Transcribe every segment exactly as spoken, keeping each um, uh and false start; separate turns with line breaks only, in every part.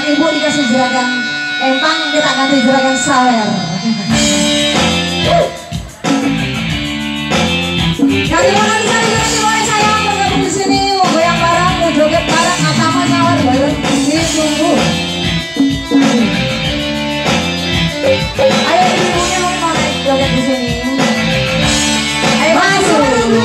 ibu dikasih juragan empang, kita ganti juragan sawer. Nah, terima kasih sekali lagi boleh sayang bergabung di sini, mau goyang bareng, mau joget bareng, atama sawer bareng, ditunggu. Ayo ibu-ibunya mau naik joget di sini. Ayo masuk.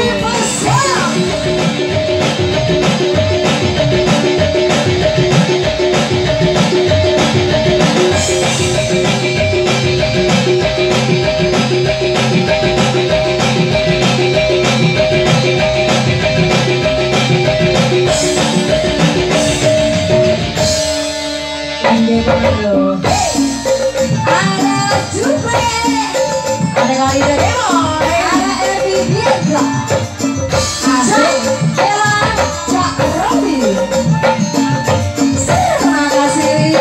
Ada Jupe, ada Kalida Demo, ada Elvi Bianca, Asik, Ella, Cak Robi. Terima kasih.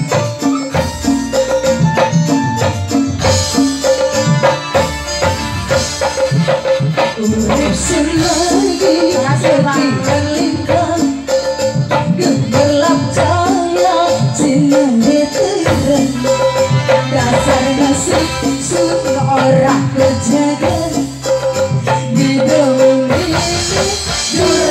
Urip selagi berlintang, gemerlap cahaya sinar diteran. Dasar nasib sun orang kejaga di dalam ini.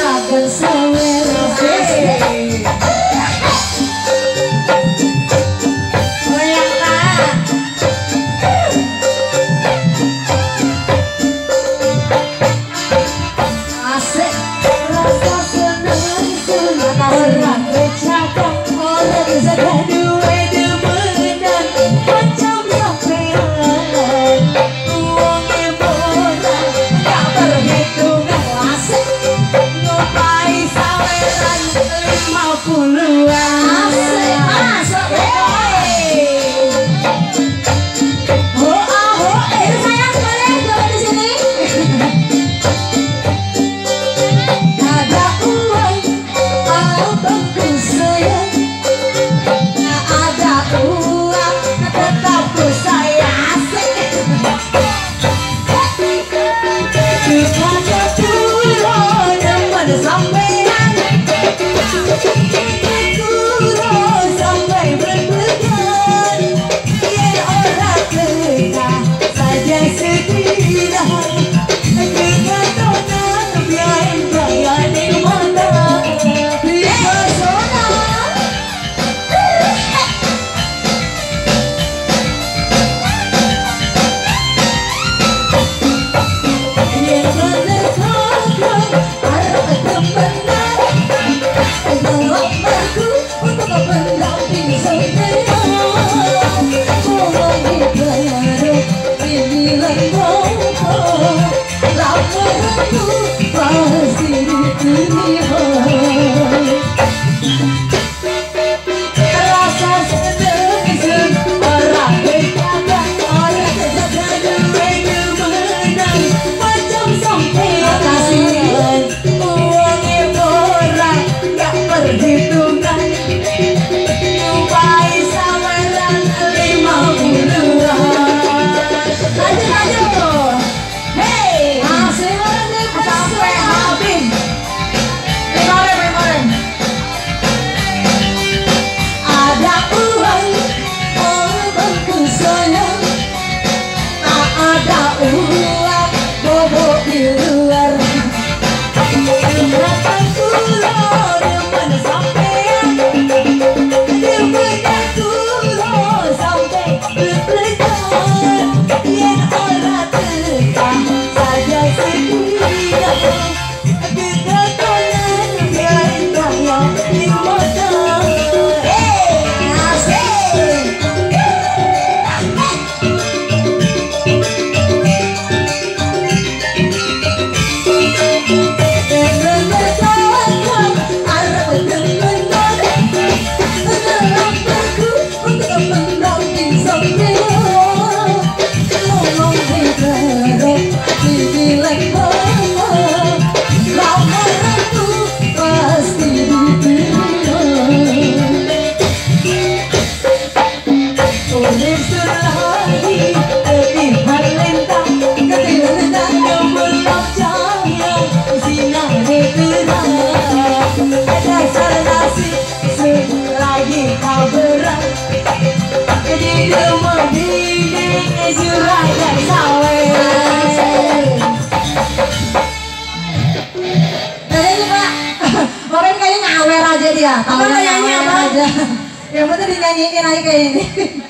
Iya, tahu
Apa
yang
nyanyi
lain
apa?
aja. Yang penting dinyanyiin aja kayak ini.